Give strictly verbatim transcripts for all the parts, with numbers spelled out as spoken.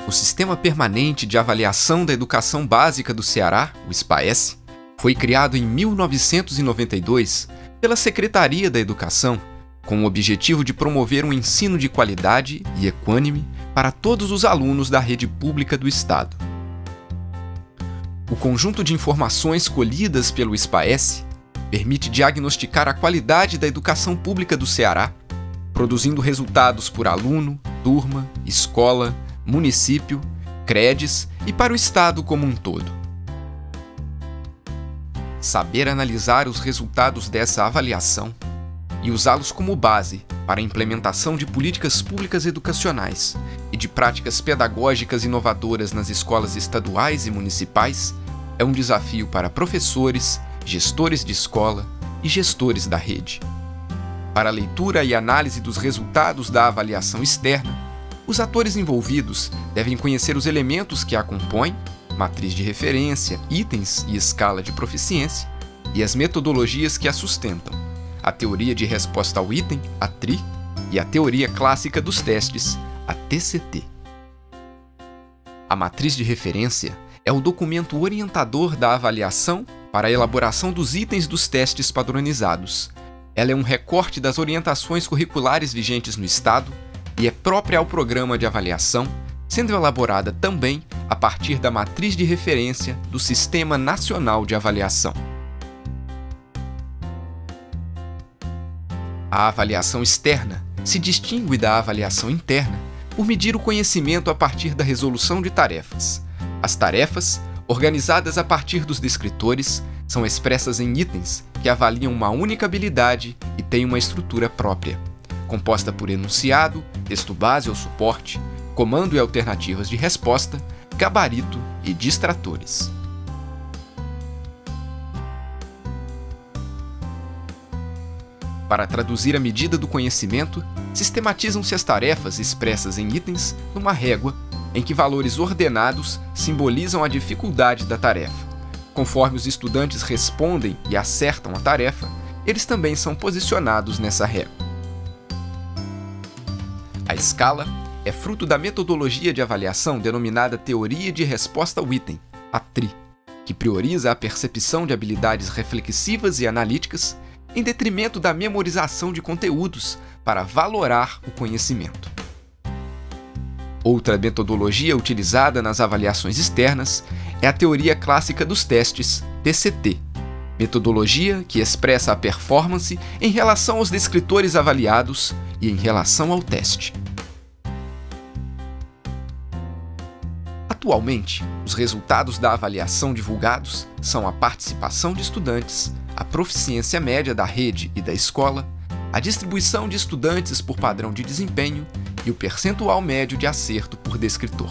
O Sistema Permanente de Avaliação da Educação Básica do Ceará, o SPAEC, foi criado em mil novecentos e noventa e dois pela Secretaria da Educação, com o objetivo de promover um ensino de qualidade e equânime para todos os alunos da rede pública do Estado. O conjunto de informações colhidas pelo SPAEC permite diagnosticar a qualidade da educação pública do Ceará, produzindo resultados por aluno, turma, escola, município, CREDES e para o Estado como um todo. Saber analisar os resultados dessa avaliação e usá-los como base para a implementação de políticas públicas educacionais e de práticas pedagógicas inovadoras nas escolas estaduais e municipais é um desafio para professores, gestores de escola e gestores da rede. Para a leitura e análise dos resultados da avaliação externa, os atores envolvidos devem conhecer os elementos que a compõem, matriz de referência, itens e escala de proficiência, e as metodologias que a sustentam, a teoria de resposta ao item, a T R I, e a teoria clássica dos testes, a T C T. A matriz de referência é o documento orientador da avaliação para a elaboração dos itens dos testes padronizados. Ela é um recorte das orientações curriculares vigentes no Estado e é própria ao programa de avaliação, sendo elaborada também a partir da matriz de referência do Sistema Nacional de Avaliação. A avaliação externa se distingue da avaliação interna por medir o conhecimento a partir da resolução de tarefas. As tarefas, organizadas a partir dos descritores, são expressas em itens que avaliam uma única habilidade e têm uma estrutura própria, composta por enunciado, texto base ou suporte, comando e alternativas de resposta, gabarito e distratores. Para traduzir a medida do conhecimento, sistematizam-se as tarefas expressas em itens numa régua, em que valores ordenados simbolizam a dificuldade da tarefa. Conforme os estudantes respondem e acertam a tarefa, eles também são posicionados nessa régua. A escala é fruto da metodologia de avaliação denominada Teoria de Resposta ao Item, a T R I, que prioriza a percepção de habilidades reflexivas e analíticas em detrimento da memorização de conteúdos para valorar o conhecimento. Outra metodologia utilizada nas avaliações externas é a Teoria Clássica dos Testes, T C T, metodologia que expressa a performance em relação aos descritores avaliados e em relação ao teste. Atualmente, os resultados da avaliação divulgados são a participação de estudantes, a proficiência média da rede e da escola, a distribuição de estudantes por padrão de desempenho e o percentual médio de acerto por descritor.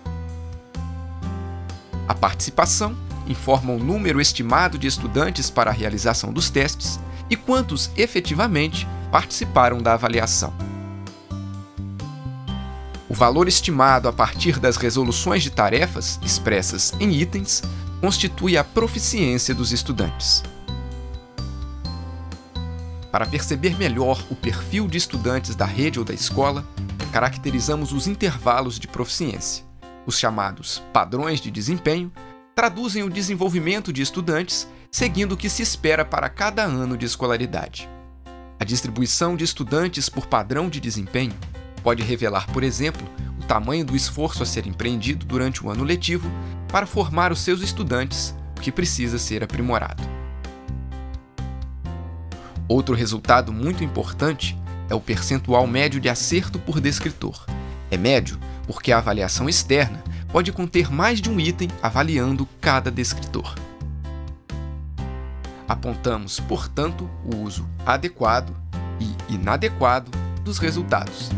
A participação informa o número estimado de estudantes para a realização dos testes e quantos efetivamente participaram da avaliação. O valor estimado a partir das resoluções de tarefas expressas em itens constitui a proficiência dos estudantes. Para perceber melhor o perfil de estudantes da rede ou da escola, caracterizamos os intervalos de proficiência. Os chamados padrões de desempenho traduzem o desenvolvimento de estudantes seguindo o que se espera para cada ano de escolaridade. A distribuição de estudantes por padrão de desempenho pode revelar, por exemplo, o tamanho do esforço a ser empreendido durante o ano letivo para formar os seus estudantes, o que precisa ser aprimorado. Outro resultado muito importante é o percentual médio de acerto por descritor. É médio porque a avaliação externa pode conter mais de um item avaliando cada descritor. Apontamos, portanto, o uso adequado e inadequado dos resultados.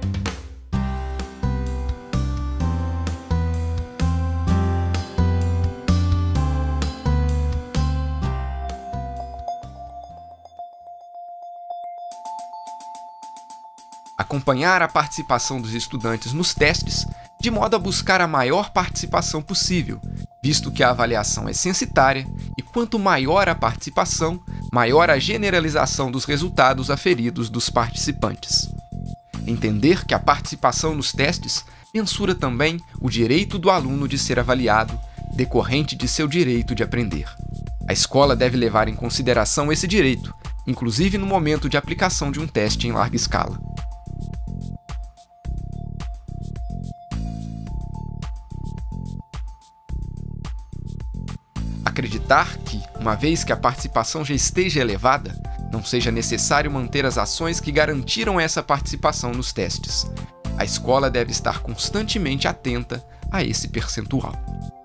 Acompanhar a participação dos estudantes nos testes de modo a buscar a maior participação possível, visto que a avaliação é censitária e quanto maior a participação, maior a generalização dos resultados aferidos dos participantes. Entender que a participação nos testes mensura também o direito do aluno de ser avaliado, decorrente de seu direito de aprender. A escola deve levar em consideração esse direito, inclusive no momento de aplicação de um teste em larga escala. Acreditar que, uma vez que a participação já esteja elevada, não seja necessário manter as ações que garantiram essa participação nos testes. A escola deve estar constantemente atenta a esse percentual.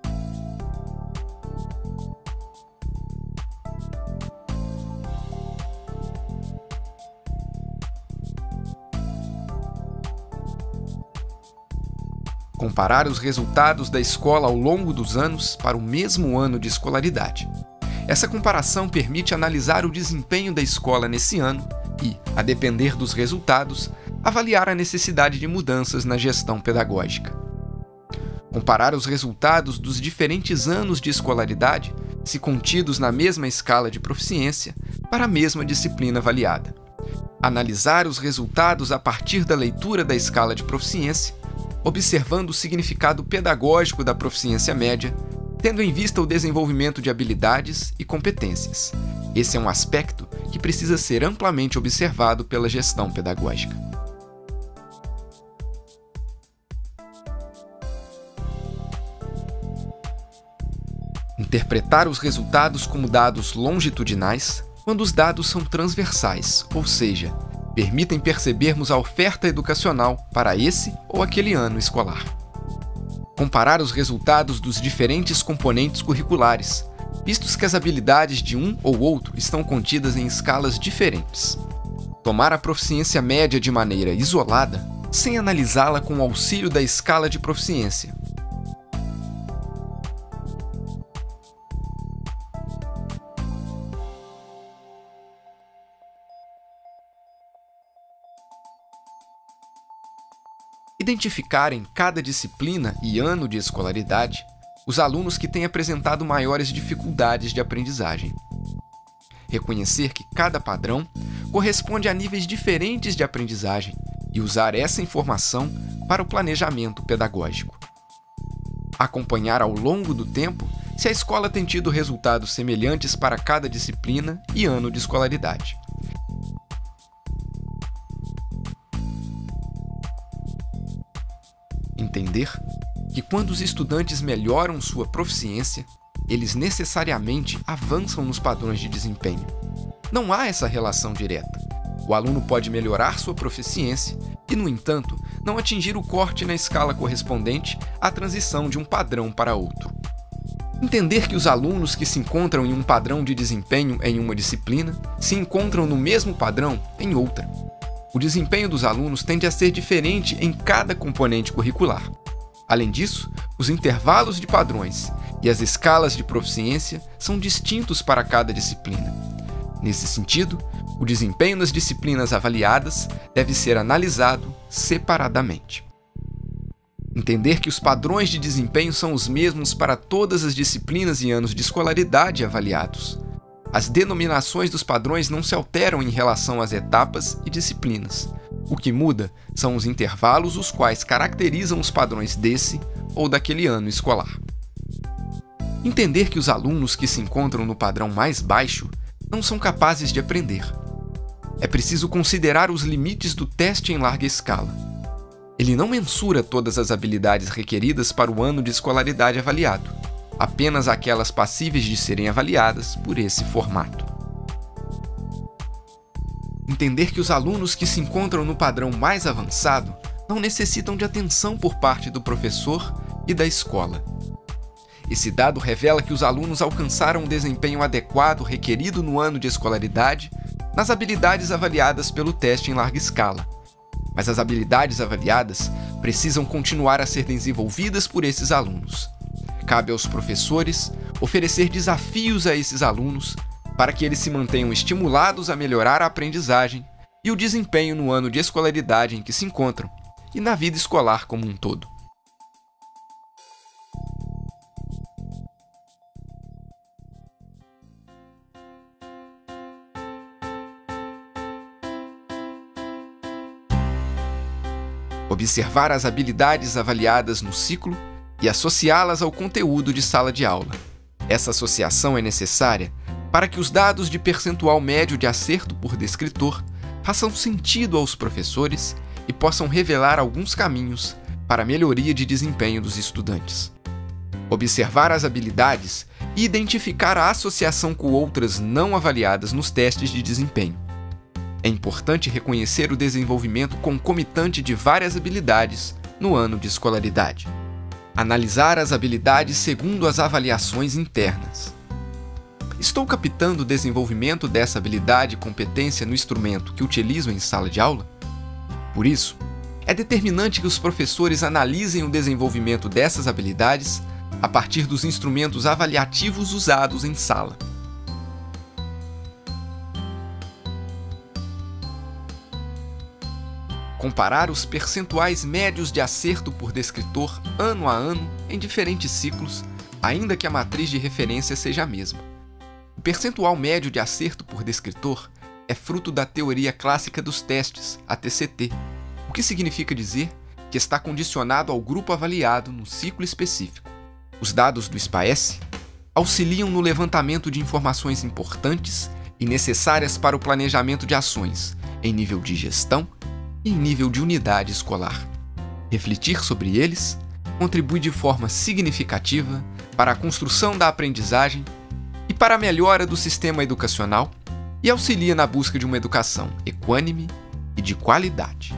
Comparar os resultados da escola ao longo dos anos para o mesmo ano de escolaridade. Essa comparação permite analisar o desempenho da escola nesse ano e, a depender dos resultados, avaliar a necessidade de mudanças na gestão pedagógica. Comparar os resultados dos diferentes anos de escolaridade, se contidos na mesma escala de proficiência, para a mesma disciplina avaliada. Analisar os resultados a partir da leitura da escala de proficiência, observando o significado pedagógico da proficiência média, tendo em vista o desenvolvimento de habilidades e competências. Esse é um aspecto que precisa ser amplamente observado pela gestão pedagógica. Interpretar os resultados como dados longitudinais quando os dados são transversais, ou seja, permitem percebermos a oferta educacional para esse ou aquele ano escolar. Comparar os resultados dos diferentes componentes curriculares, vistos que as habilidades de um ou outro estão contidas em escalas diferentes. Tomar a proficiência média de maneira isolada, sem analisá-la com o auxílio da escala de proficiência. Identificar em cada disciplina e ano de escolaridade os alunos que têm apresentado maiores dificuldades de aprendizagem. Reconhecer que cada padrão corresponde a níveis diferentes de aprendizagem e usar essa informação para o planejamento pedagógico. Acompanhar ao longo do tempo se a escola tem tido resultados semelhantes para cada disciplina e ano de escolaridade. Entender que quando os estudantes melhoram sua proficiência, eles necessariamente avançam nos padrões de desempenho. Não há essa relação direta. O aluno pode melhorar sua proficiência e, no entanto, não atingir o corte na escala correspondente à transição de um padrão para outro. Entender que os alunos que se encontram em um padrão de desempenho em uma disciplina se encontram no mesmo padrão em outra. O desempenho dos alunos tende a ser diferente em cada componente curricular. Além disso, os intervalos de padrões e as escalas de proficiência são distintos para cada disciplina. Nesse sentido, o desempenho nas disciplinas avaliadas deve ser analisado separadamente. Entender que os padrões de desempenho são os mesmos para todas as disciplinas e anos de escolaridade avaliados. As denominações dos padrões não se alteram em relação às etapas e disciplinas. O que muda são os intervalos os quais caracterizam os padrões desse ou daquele ano escolar. Entender que os alunos que se encontram no padrão mais baixo não são capazes de aprender. É preciso considerar os limites do teste em larga escala. Ele não mensura todas as habilidades requeridas para o ano de escolaridade avaliado, apenas aquelas passíveis de serem avaliadas por esse formato. Entender que os alunos que se encontram no padrão mais avançado não necessitam de atenção por parte do professor e da escola. Esse dado revela que os alunos alcançaram o desempenho adequado requerido no ano de escolaridade nas habilidades avaliadas pelo teste em larga escala. Mas as habilidades avaliadas precisam continuar a ser desenvolvidas por esses alunos. Cabe aos professores oferecer desafios a esses alunos para que eles se mantenham estimulados a melhorar a aprendizagem e o desempenho no ano de escolaridade em que se encontram e na vida escolar como um todo. observar as habilidades avaliadas no ciclo e associá-las ao conteúdo de sala de aula. Essa associação é necessária para que os dados de percentual médio de acerto por descritor façam sentido aos professores e possam revelar alguns caminhos para a melhoria de desempenho dos estudantes. Observar as habilidades e identificar a associação com outras não avaliadas nos testes de desempenho. É importante reconhecer o desenvolvimento concomitante de várias habilidades no ano de escolaridade. Analisar as habilidades segundo as avaliações internas. Estou captando o desenvolvimento dessa habilidade e competência no instrumento que utilizo em sala de aula? Por isso, é determinante que os professores analisem o desenvolvimento dessas habilidades a partir dos instrumentos avaliativos usados em sala. Comparar os percentuais médios de acerto por descritor ano a ano em diferentes ciclos, ainda que a matriz de referência seja a mesma. O percentual médio de acerto por descritor é fruto da teoria clássica dos testes, a T C T, o que significa dizer que está condicionado ao grupo avaliado no ciclo específico. Os dados do S P A E S auxiliam no levantamento de informações importantes e necessárias para o planejamento de ações em nível de gestão e em nível de unidade escolar. Refletir sobre eles contribui de forma significativa para a construção da aprendizagem e para a melhora do sistema educacional e auxilia na busca de uma educação equânime e de qualidade.